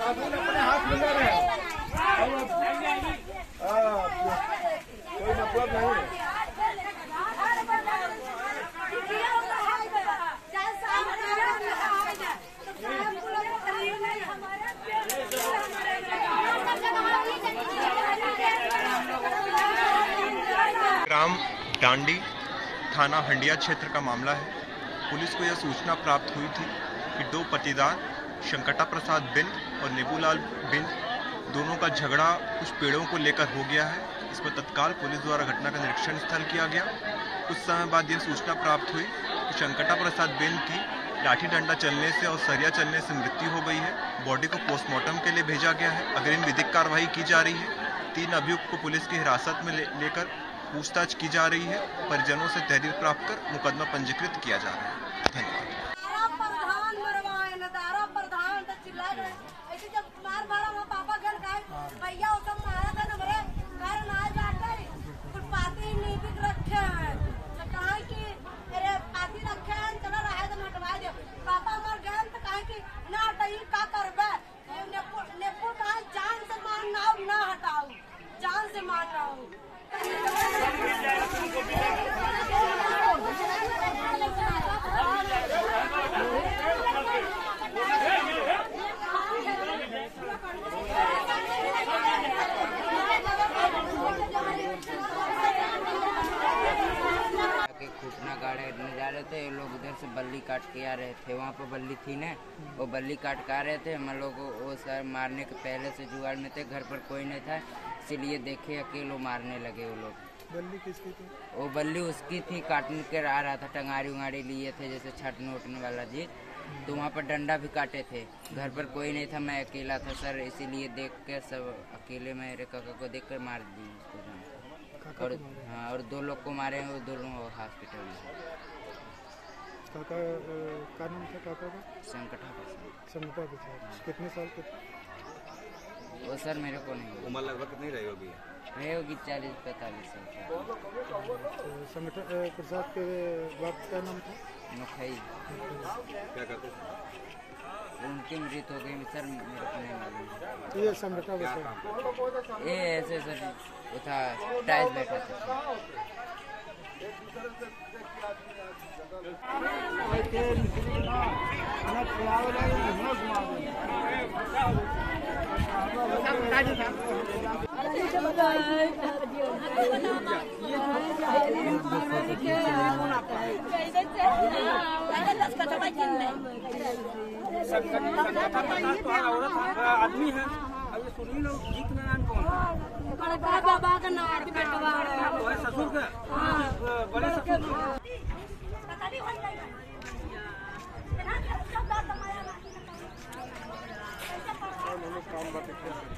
साबुन अपने हाथ में ले रहे हैं, कोई मतलब नहीं है। ग्राम डांडी थाना हंडिया क्षेत्र का मामला है। पुलिस को यह सूचना प्राप्त हुई थी कि दो पटीदार शंकटा प्रसाद बिन और नेबूलाल बिन दोनों का झगड़ा कुछ पेड़ों को लेकर हो गया है। इस पर तत्काल पुलिस द्वारा घटना का निरीक्षण स्थल किया गया। कुछ समय बाद यह सूचना प्राप्त हुई कि शंकटा प्रसाद बिन की लाठी डंडा चलने से और सरिया चलने से मृत्यु हो गई है। बॉडी को पोस्टमार्टम के लिए भेजा गया है। अग्रिम विधिक कार्रवाई की जा रही है। 3 अभियुक्त को पुलिस की हिरासत में लेकर पूछताछ की जा रही है। परिजनों से तहरीर प्राप्त कर मुकदमा पंजीकृत किया जा रहा है। धन्यवाद। जान से मार रहा हूँ। घुटना गाड़े जा रहे थे, लोग उधर से बल्ली काट के आ रहे थे। वहाँ पर बल्ली थी ना, वो बल्ली काट के आ रहे थे। हम लोग वो सर मारने के पहले से जुगाड़ में थे, घर पर कोई नहीं था, इसीलिए देखे अकेले मारने लगे वो लोग। बल्ली किसकी थी? वो बल्ली उसकी थी, काटने के आ रहा था, टंगारी उंगारी लिए थे जैसे छटने उठने वाला जी। तो वहाँ पर डंडा भी काटे थे। घर पर कोई नहीं था, मैं अकेला था सर, इसीलिए देख के सब अकेले मेरे काका को देख कर मार दी उसको। और हाँ, और 2 लोग को मारे हैं, वो दोनों हॉस्पिटल में। काका का नाम था काका का? शंकटा प्रसाद। शंकटा प्रसाद। कितने साल के? वो सर मेरे को नहीं। उम्र लगभग कितनी रही होगी? रही होगी 40-45 साल की। शंकटा प्रसाद के बाप का नाम था? मुखई। क्या करते थे? उनकी मृत्यु हो गई सर, मेरे को नहीं मालूम। ये शंकटा प्रसाद ये ऐसे सर वो था, टाइल्स बैठा था। आदमी है। ये सुनी लो, जीत में नाम कौन? बड़ा बाबा का नाम बेटवा ससुर का? बड़े ससुर काम बात